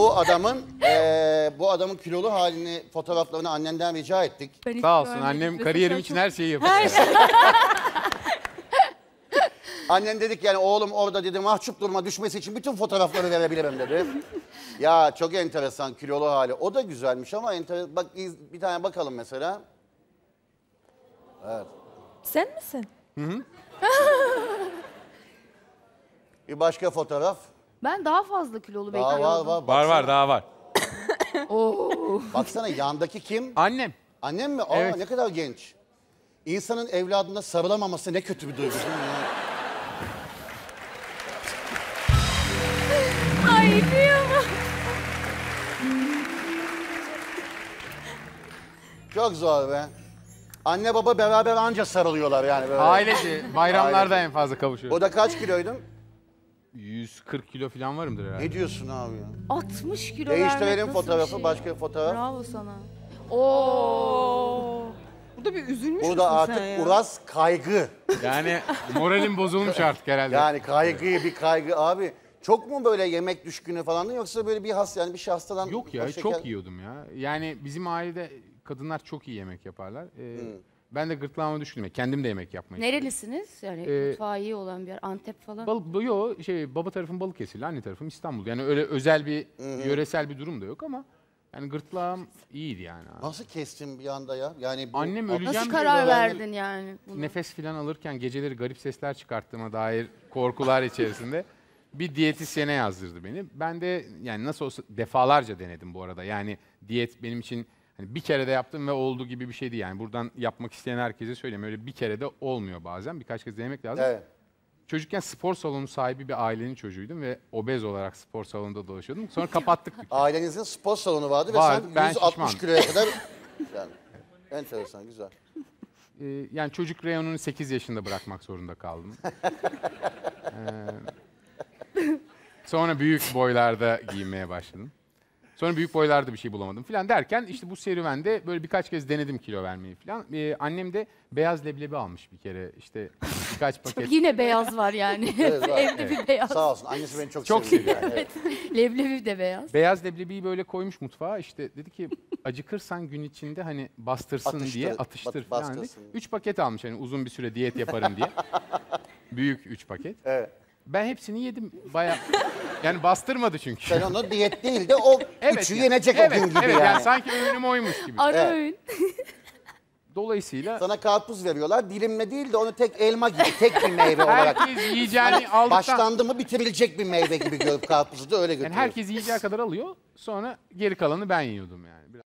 bu adamın kilolu halini, fotoğraflarını annenden rica ettik. Sağ olsun annem kariyerim için her şeyi yapıyor. Annen dedik yani oğlum orada dedi mahcup durma düşmesi için bütün fotoğrafları verebilirim dedi. Ya çok enteresan kilolu hali. O da güzelmiş ama bak bir tane bakalım mesela. Evet. Sen misin? Bir başka fotoğraf. Ben daha fazla kilolu Daha bekliyordum. var. Var daha var. Baksana yandaki kim? Annem. Annem mi? Evet. Ne kadar genç. İnsanın evladına sarılamaması ne kötü bir duygu değil mi ya? Ay kıyamam. Çok zor be. Anne baba beraber anca sarılıyorlar yani böyle. Ailece bayramlarda en fazla kavuşuyoruz. O da kaç kiloydun? 140 kilo falan varımdır herhalde. Ne diyorsun abi ya? 60 kilo Değiştirelim vermek nasıl fotoğrafı, bir şey? başka bir fotoğraf. Bravo sana. Burada bir üzülmüş Burada artık Uras kaygı. Yani moralim bozulmuş artık herhalde. Yani bir kaygı abi. Çok mu böyle yemek düşkünü falan yoksa böyle bir şey hastadan... Yok ya o şeker- çok yiyordum ya. Yani bizim ailede kadınlar çok iyi yemek yaparlar. Ben de gırtlağıma düşkündüm. Kendim de yemek yapmayı. Nerelisiniz? Yani mutfağı iyi olan bir yer. Antep falan. Baba tarafım Balıkesirli, anne tarafım İstanbul. Yani öyle özel bir yöresel bir durum da yok ama yani gırtlağım iyiydi yani. Nasıl kestin bir anda ya? Yani bu... Annem öleceğim Nasıl diyor karar yani. verdin yani buna? Nefes filan alırken geceleri garip sesler çıkarttığıma dair korkular içerisinde bir diyetisyene yazdırdı beni. Ben de yani nasıl olsa defalarca denedim bu arada. Yani diyet benim için hani bir kere de yaptım ve oldu gibi bir şeydi yani. Buradan yapmak isteyen herkese söyleyeyim. Öyle bir kere de olmuyor bazen. Birkaç kez denemek lazım. Evet. Çocukken spor salonu sahibi bir ailenin çocuğuydum ve obez olarak spor salonunda dolaşıyordum. Sonra kapattık dükkanı. Ailenizin spor salonu vardı Var, ve ben sen 160 şişman. kiloya kadar... Yani, enteresan, güzel. Yani çocuk reyonunu 8 yaşında bırakmak zorunda kaldım. Sonra büyük boylarda giyinmeye başladım. Sonra büyük boylarda bir şey bulamadım falan derken işte bu serüvende böyle birkaç kez denedim kilo vermeyi falan. Annem de beyaz leblebi almış bir kere işte birkaç paket. Yine beyaz var yani. Evet, var. Evde bir beyaz. Sağ olsun, annesi beni çok Çok seviyor. Yani, evet. Leblebi de beyaz. Beyaz leblebiyi böyle koymuş mutfağa işte dedi ki acıkırsan gün içinde hani bastırsın diye atıştır falan dedi. bastırsın. 3 paket almış hani uzun bir süre diyet yaparım diye. Büyük 3 paket. Evet. Ben hepsini yedim bayağı. Yani bastırmadı çünkü. Sen onu diyet değil de o üçü yenecek o gün gibi evet, yani. sanki öğünüm oymuş gibi. Ara Evet. öğün. Dolayısıyla Sana karpuz veriyorlar, dilimle değil de onu tek elma gibi, tek bir meyve olarak. herkes yiyeceğini Hani aldıktan... başlandı mı bitirilecek bir meyve gibi görüp karpuzu da öyle Yani götürüyor. herkes yiyeceği kadar alıyor. Sonra geri kalanı ben yiyordum yani.